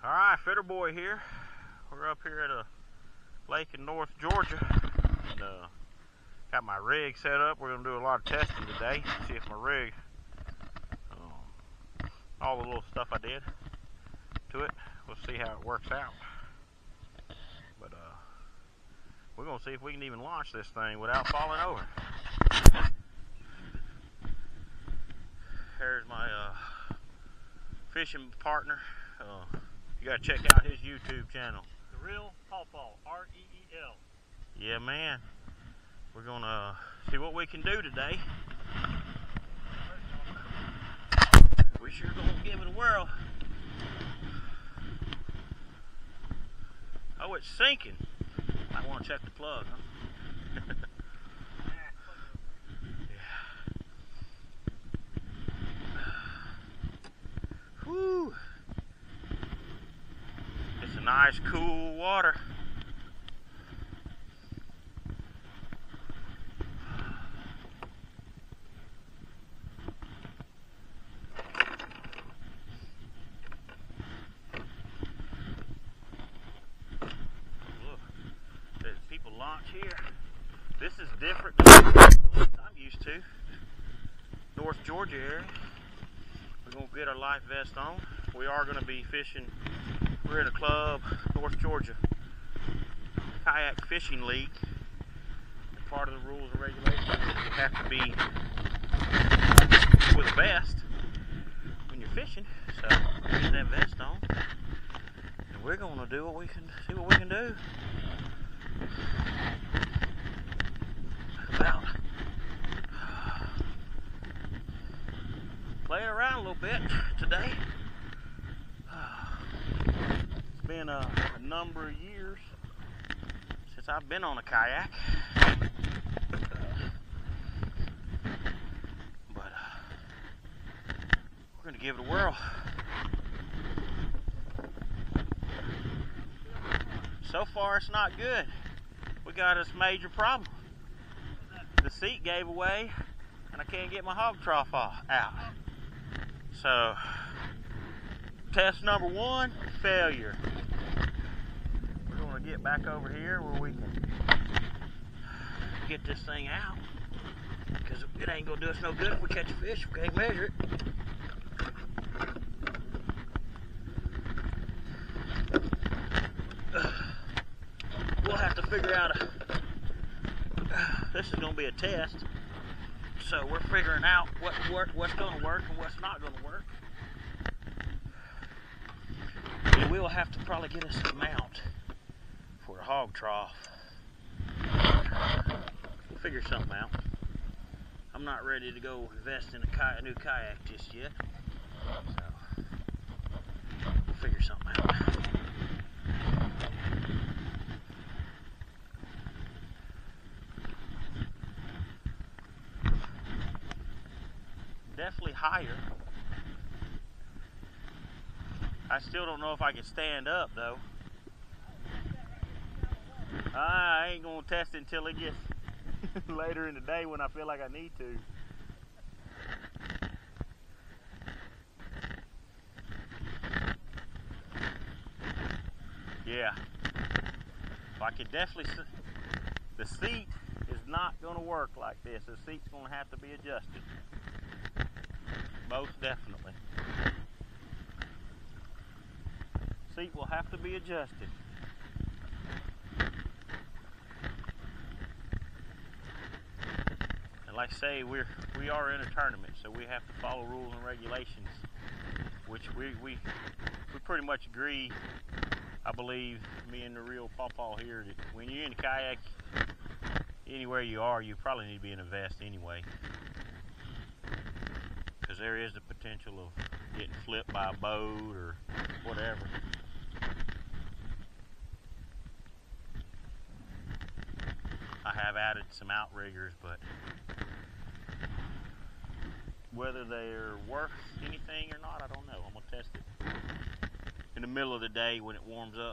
Alright, Fitter Boy here. We're up here at a lake in North Georgia. And, got my rig set up. We're going to do a lot of testing today. See if my rig, all the little stuff I did to it, we'll see how it works out. But we're going to see if we can even launch this thing without falling over. There's my fishing partner. You gotta check out his YouTube channel. Thereel PawPaw, R-E-E-L. Yeah, man. We're gonna see what we can do today. We sure gonna give it a whirl. Oh, it's sinking. I want to check the plug, huh? Yeah. Whew. It's a nice, cool water. People launch here. This is different than what I'm used to. North Georgia area. We're going to get our life vest on. We are going to be fishing. We're in a club, North Georgia Kayak Fishing League. And part of the rules and regulations is you have to be with a vest when you're fishing. So get that vest on. And we're going to do what we can, see what we can do. About playing around a little bit today. It's been a number of years since I've been on a kayak, but we're going to give it a whirl. So far it's not good. We got this major problem. The seat gave away and I can't get my hog trough out. So, test number one, failure. We're going to get back over here where we can get this thing out, because it ain't going to do us no good if we catch a fish. We can't measure it. We'll have to figure out this is going to be a test, so we're figuring out what's going to work and what's not going to work. And we'll have to probably get us a mount for a hog trough. We'll figure something out. I'm not ready to go invest in a new kayak just yet, so we'll figure something out. Definitely higher. I still don't know if I can stand up though. I ain't gonna test it until it gets later in the day when I feel like I need to. Yeah, I can definitely see the seat is not gonna work like this. The seat's gonna have to be adjusted. Most definitely. Seat will have to be adjusted. And like I say, we are in a tournament, so we have to follow rules and regulations, which we pretty much agree. I believe, me and Thereel PawPaw here, that when you're in a kayak, anywhere you are, you probably need to be in a vest anyway. Because there is the potential of getting flipped by a boat or whatever. I have added some outriggers, but whether they're worth anything or not, I don't know. I'm going to test it in the middle of the day when it warms up.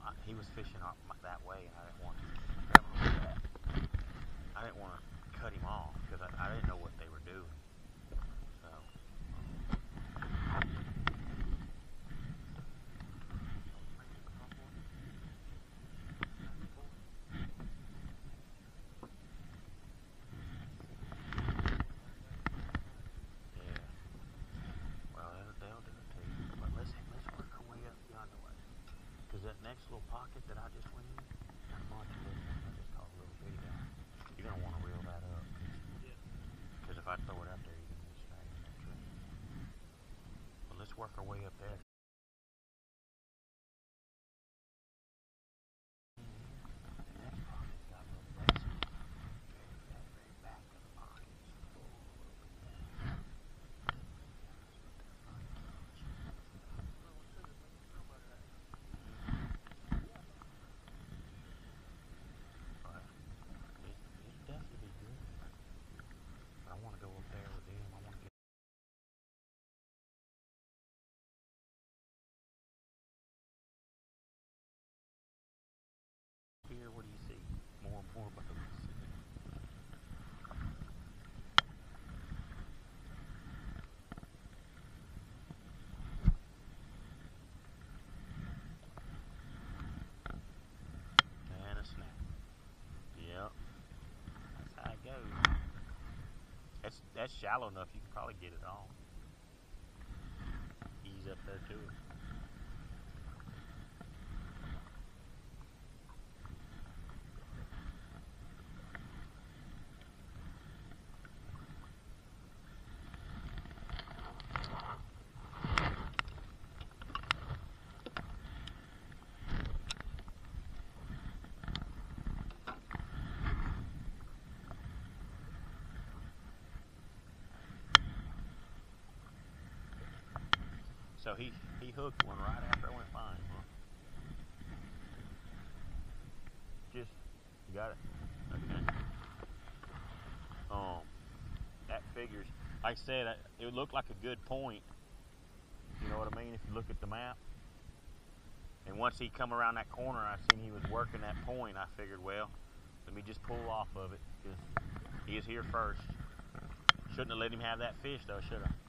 he was fishing that way, and I didn't want to cut him off because I didn't know what they were doing. So. That next little pocket that I just went in, I just caught a little bitty guy. You're going to want to reel that up. Because if I throw it out there, you're going to get snagged in that tree. But let's work our way up there. The next pocket's got a little basin. Very back of the pocket. Here, what do you see? More boats. And a snap. Yep. That's how it goes. That's shallow enough you can probably get it on. Ease up there to it. So he hooked one right after I went fine, huh? You got it? Okay. That figures. Like I said, it would look like a good point. You know what I mean? If you look at the map. And once he come around that corner, I seen he was working that point. I figured, well, let me just pull off of it because he is here first. Shouldn't have let him have that fish though, should I?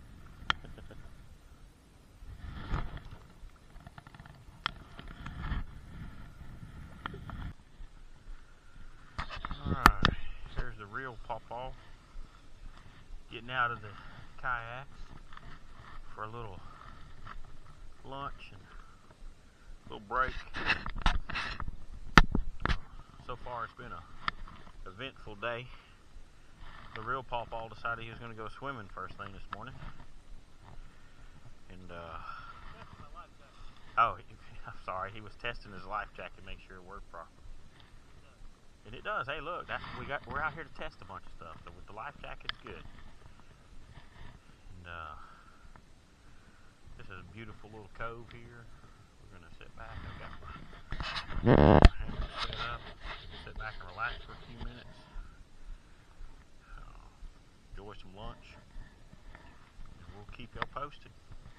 Alright, there's the real PawPaw getting out of the kayaks for a little lunch and a little break. So far it's been a eventful day. The real PawPaw decided he was going to go swimming first thing this morning. And oh, I'm sorry, he was testing his life jacket to make sure it worked properly. And it does. Hey, look, we're out here to test a bunch of stuff. So with the life jacket, it's good. And this is a beautiful little cove here. We're gonna sit back. I've got my hammer set up. Sit back and relax for a few minutes. Enjoy some lunch. And we'll keep y'all posted.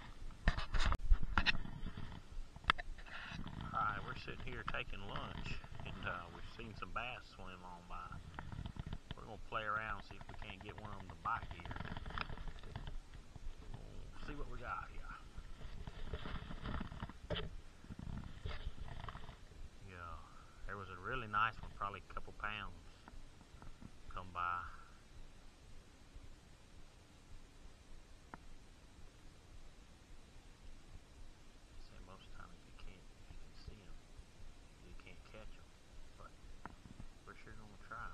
Alright, we're sitting here taking lunch. And we've seen some bass swim on by. We're going to play around and see if we can't get one of them to bite here. We'll see what we got here. Yeah, there was a really nice one, probably a couple pounds, come by. Say most of the time you can see them, you can't catch them. We're sure gonna try.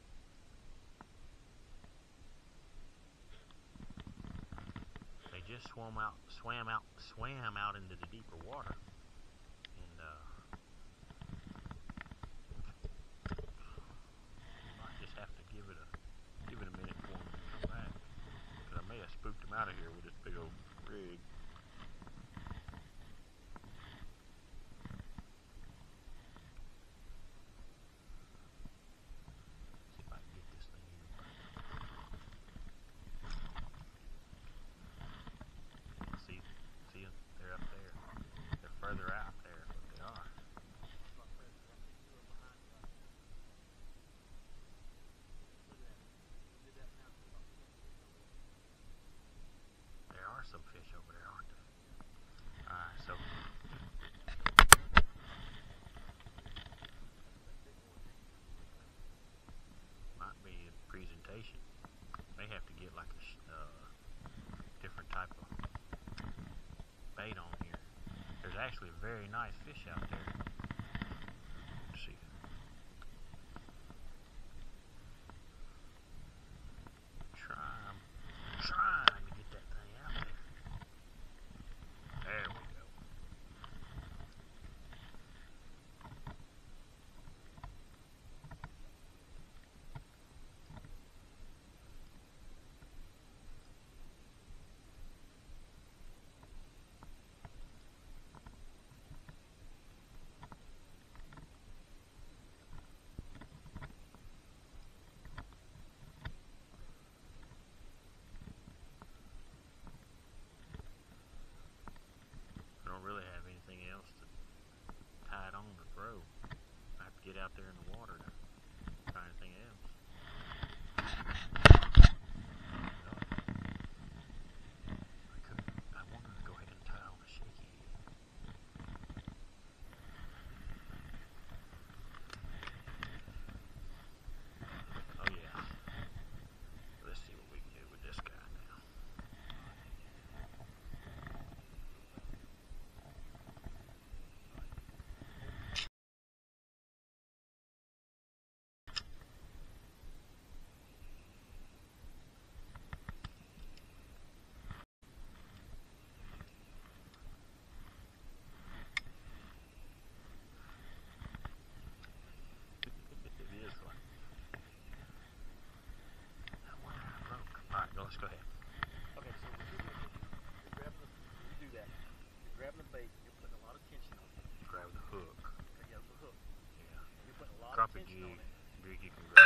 They just swam out into the deeper water, and might just have to give it a minute for them to come back. Cause I may have spooked them out of here with this big old rig. Further out there, but they are. bait on here. There's actually a very nice fish out there. Let's see. Trying to get that thing out there. There we go. Really have anything else to tie it on or throw. I have to get out there in the water to try anything else. I wanted to go ahead and tie on a shaky. Oh yeah. Let's see what we can do with this guy now. Let's go ahead. Okay, so you're grabbing you do that. You're grabbing the bait, you're putting a lot of tension on it. Grab the hook. Yeah, the hook. Yeah. You're putting a lot of Crappie tension on it. jig, you can grab.